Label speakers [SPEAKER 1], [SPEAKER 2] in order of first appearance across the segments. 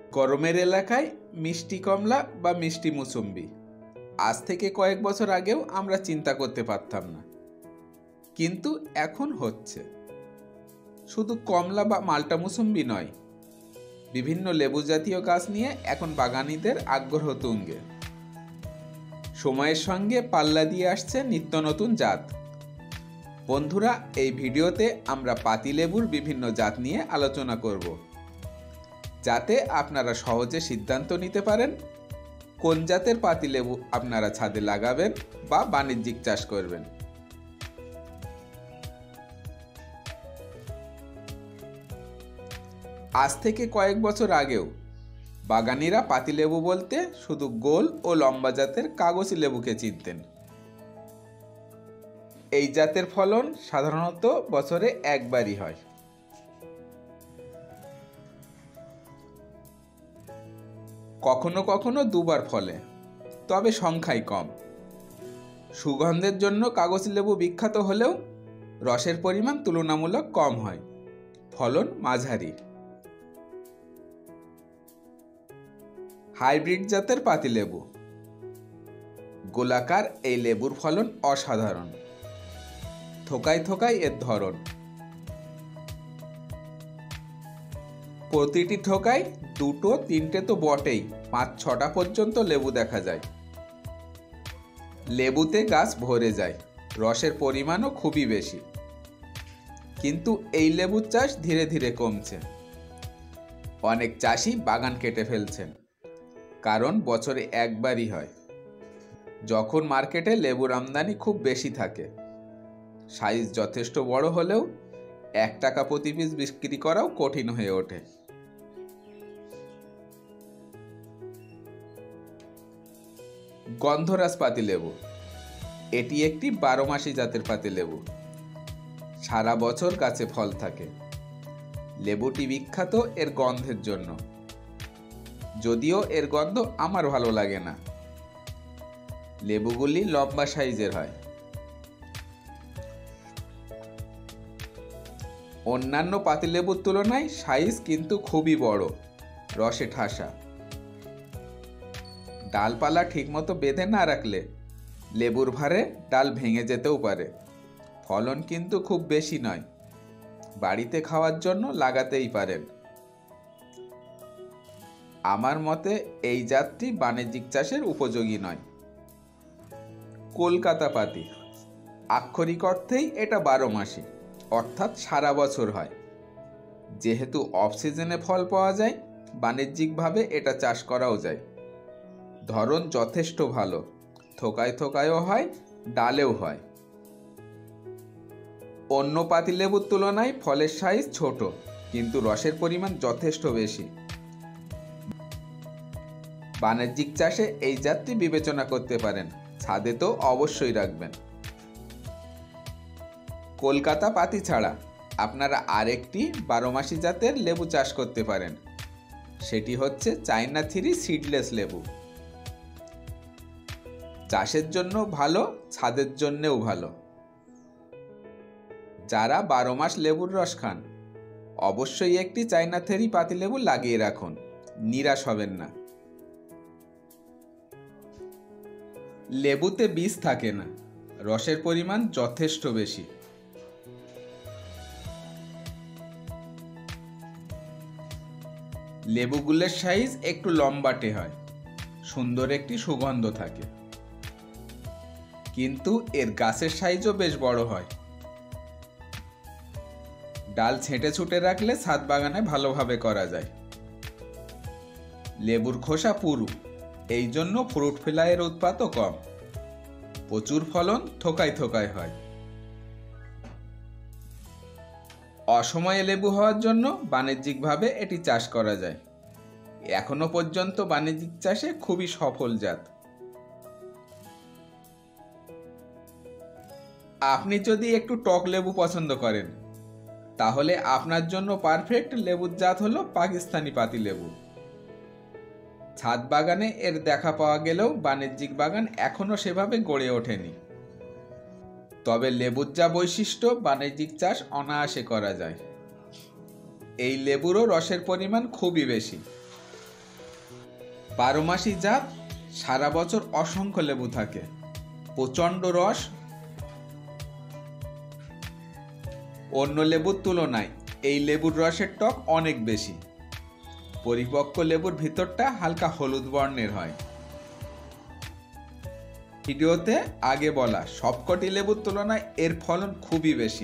[SPEAKER 1] গরমের এলাকায় মিষ্টি কমলা বা মিষ্টি মুসম্বি আজ থেকে কয়েক বছর আগেও আমরা চিন্তা করতে পারতাম না, কিন্তু এখন হচ্ছে। শুধু কমলা বা মাল্টা মুসম্বি নয়, বিভিন্ন লেবু জাতীয় গাছ নিয়ে এখন বাগানীদের আগ্রহ তুঙ্গে। সময়ের সঙ্গে পাল্লা দিয়ে আসছে নিত্য নতুন জাত। বন্ধুরা, এই ভিডিওতে আমরা পাতিলেবুর বিভিন্ন জাত নিয়ে আলোচনা করব, যাতে আপনারা সহজে সিদ্ধান্ত নিতে পারেন কোন জাতের পাতিলেবু আপনারা ছাদে লাগাবেন বা বাণিজ্যিক চাষ করবেন। আজ থেকে কয়েক বছর আগেও বাগানীরা পাতিলেবু বলতে শুধু গোল ও লম্বা জাতের কাগজি লেবুকে চিনতেন। এই জাতের ফলন সাধারণত বছরে একবারই হয়। কখনো কখনো দুবার ফলে, তবে সংখ্যাই কম। সুগন্ধের জন্য কাগজি লেবু বিখ্যাত হলেও রসের পরিমাণ তুলনামূলক কম হয়, ফলন মাঝারি। হাইব্রিড জাতের পাতিলেবু। গোলাকার এই লেবুর ফলন অসাধারণ, থোকায় থোকায় এর ধরন। প্রতিটি থোকায় দুটো তিনটে তো বটেই, 5-6টা পর্যন্ত লেবু দেখা যায়। লেবুতে গাছ ভরে যায়, রসের পরিমাণও খুবই বেশি। কিন্তু এই লেবুর চাষ ধীরে ধীরে কমছে। অনেক চাষি বাগান কেটে ফেলছেন, কারণ বছরে একবারই হয়, যখন মার্কেটে লেবুর আমদানি খুব বেশি থাকে। সাইজ যথেষ্ট বড় হলেও 1 টাকা প্রতি পিস বিক্রি করাও কঠিন হয়ে ওঠে। গন্ধরাজ পাতিলেবু। এটি একটি 12 মাসি জাতের পাতিলেবু, সারা বছর গাছে ফল থাকে। লেবুটি বিখ্যাত এর গন্ধের জন্য, যদিও এর গন্ধ আমার ভালো লাগে না। লেবুগুলি লম্বা সাইজের হয়। অন্যান্য পাতিলেবুর তুলনায় সাইজ কিন্তু খুবই বড়, রসে ঠাসা। ডালপালা ঠিকমতো বেঁধে না রাখলে লেবুর ভারে ডাল ভেঙে যেতেও পারে। ফলন কিন্তু খুব বেশি নয়, বাড়িতে খাওয়ার জন্য লাগাতেই পারেন। আমার মতে এই জাতটি বাণিজ্যিক চাষের উপযোগী নয়। কলকাতা পাতি। আক্ষরিক অর্থেই এটা 12 মাসি, অর্থাৎ সারা বছর হয়। যেহেতু অফ সিজনে ফল পাওয়া যায়, বাণিজ্যিকভাবে এটা চাষ করাও যায়। ধরন যথেষ্ট ভালো, থোকায় থোকায়ও হয়, ডালেও হয়। অন্য পাতিলেবুর তুলনায় ফলের সাইজ ছোট, কিন্তু রসের পরিমাণ যথেষ্ট বেশি। বাণিজ্যিক চাষে এই জাতটি বিবেচনা করতে পারেন, ছাদে তো অবশ্যই রাখবেন। কলকাতা পাতি ছাড়া আপনারা আরেকটি 12 মাসি জাতের লেবু চাষ করতে পারেন, সেটি হচ্ছে চায়না 3 সিডলেস লেবু। চাষের জন্য ভালো, ছাদের জন্যও ভালো। যারা 12 মাস লেবুর রস খান, অবশ্যই একটি চায়না 3 পাতিলেবু লাগিয়ে রাখুন, নিরাশ হবেন না। লেবুতে বীজ থাকে না, রসের পরিমাণ যথেষ্ট বেশি। লেবুগুলোর সাইজ একটু লম্বাটে হয়, সুন্দর একটি সুগন্ধ থাকে। কিন্তু এর গাছের সাইজও বেশ বড় হয়। ডাল ছেঁটে ছুটে রাখলে ছাদ বাগানে ভালোভাবে করা যায়। লেবুর খোসা পুরু, এই জন্য ফ্রুট ফ্লাইয়ের উৎপাতও কম। প্রচুর ফলন থোকায় থোকায় হয়। অসময়ে লেবু হওয়ার জন্য বাণিজ্যিকভাবে এটি চাষ করা যায়। এখনো পর্যন্ত বাণিজ্যিক চাষে খুবই সফল জাত। আপনি যদি একটু টক লেবু পছন্দ করেন, তাহলে আপনার জন্য পারফেক্ট লেবুর জাত হলো পাকিস্তানি পাতিলেবু। ছাদ বাগানে এর দেখা পাওয়া গেলেও বাণিজ্যিক বাগান এখনো সেভাবে গড়ে ওঠেনি। তবে লেবুর যা বৈশিষ্ট্য, বাণিজ্যিক চাষ অনায়াসে করা যায়। এই লেবুরও রসের পরিমাণ খুবই বেশি। বারোমাসি জাত, সারা বছর অসংখ্য লেবু থাকে, প্রচণ্ড রস। অন্য লেবুর তুলনায় এই লেবুর রসের টক অনেক বেশি। পরিপক্ক লেবুর ভিতরটা হালকা হলুদ বর্ণের হয়। ভিডিওতে আগে বলা সবকটি লেবুর তুলনায় এর ফলন খুবই বেশি।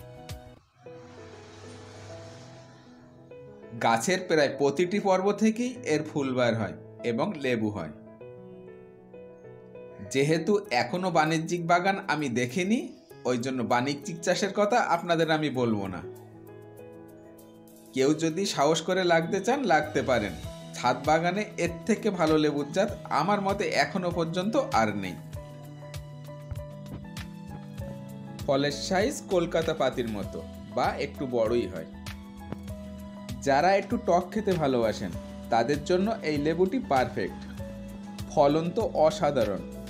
[SPEAKER 1] গাছের প্রায় প্রতিটি পর্ব থেকেই এর ফুল বার হয় এবং লেবু হয়। যেহেতু এখনো বাণিজ্যিক বাগান আমি দেখিনি, ওই জন্য বাণিজ্যিক চাষের কথা আপনাদের আমি বলবো না। কেউ যদি সাহস করে লাগতে চান লাগতে পারেন। ছাদ বাগানে এর থেকে ভালো লেবুর জাত আমার মতে এখনো পর্যন্ত আর নেই। ফলের সাইজ কলকাতা পাতির মতো বা একটু বড়ই হয়। যারা একটু টক খেতে ভালোবাসেন তাদের জন্য এই লেবুটি পারফেক্ট। ফলন তো অসাধারণ।